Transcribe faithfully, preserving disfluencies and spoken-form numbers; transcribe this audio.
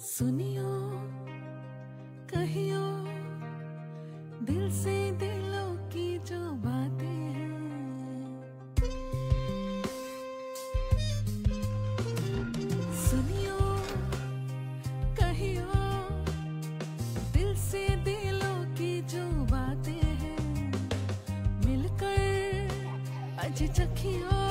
सुनियो कहियो दिल से दिलों की जो बातें हैं। सुनियो कहियो दिल से दिलों की जो बातें हैं। मिलकर अज चखियो